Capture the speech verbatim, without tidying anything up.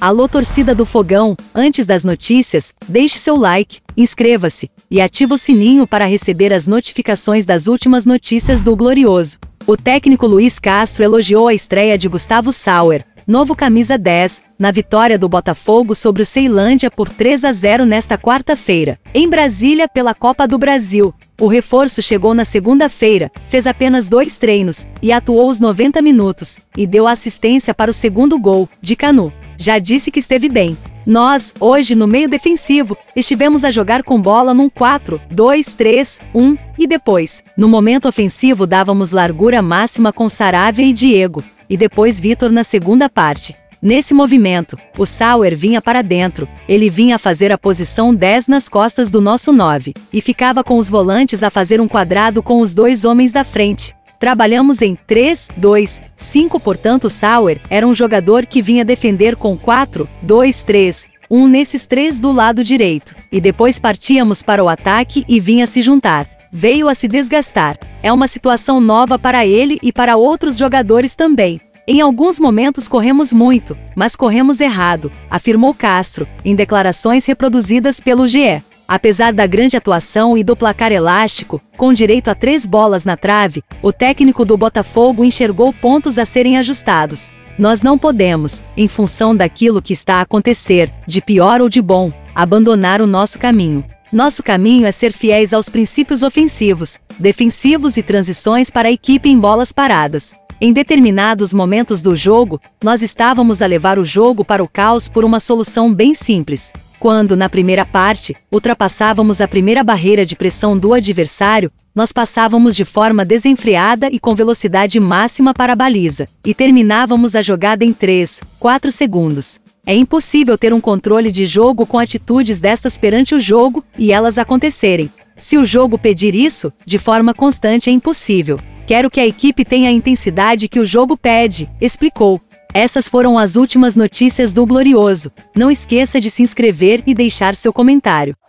Alô torcida do Fogão, antes das notícias, deixe seu like, inscreva-se e ative o sininho para receber as notificações das últimas notícias do Glorioso. O técnico Luiz Castro elogiou a estreia de Gustavo Sauer, novo camisa dez, na vitória do Botafogo sobre o Ceilândia por três a zero nesta quarta-feira, em Brasília pela Copa do Brasil. O reforço chegou na segunda-feira, fez apenas dois treinos, e atuou os noventa minutos, e deu assistência para o segundo gol, de Canu. Já disse que esteve bem. Nós, hoje no meio defensivo, estivemos a jogar com bola num quatro, dois, três, um, e depois, no momento ofensivo dávamos largura máxima com Saravia e Diego, e depois Vitor na segunda parte. Nesse movimento, o Sauer vinha para dentro, ele vinha a fazer a posição dez nas costas do nosso nove, e ficava com os volantes a fazer um quadrado com os dois homens da frente. Trabalhamos em três, dois, cinco, portanto Sauer era um jogador que vinha defender com quatro, dois, três, um nesses três do lado direito, e depois partíamos para o ataque e vinha se juntar. Veio a se desgastar. É uma situação nova para ele e para outros jogadores também. Em alguns momentos corremos muito, mas corremos errado, afirmou Castro, em declarações reproduzidas pelo G E. Apesar da grande atuação e do placar elástico, com direito a três bolas na trave, o técnico do Botafogo enxergou pontos a serem ajustados. Nós não podemos, em função daquilo que está a acontecer, de pior ou de bom, abandonar o nosso caminho. Nosso caminho é ser fiéis aos princípios ofensivos, defensivos e transições para a equipe em bolas paradas. Em determinados momentos do jogo, nós estávamos a levar o jogo para o caos por uma solução bem simples. Quando, na primeira parte, ultrapassávamos a primeira barreira de pressão do adversário, nós passávamos de forma desenfreada e com velocidade máxima para a baliza, e terminávamos a jogada em três, quatro segundos. É impossível ter um controle de jogo com atitudes destas perante o jogo e elas acontecerem. Se o jogo pedir isso, de forma constante é impossível. Quero que a equipe tenha a intensidade que o jogo pede, explicou. Essas foram as últimas notícias do Glorioso. Não esqueça de se inscrever e deixar seu comentário.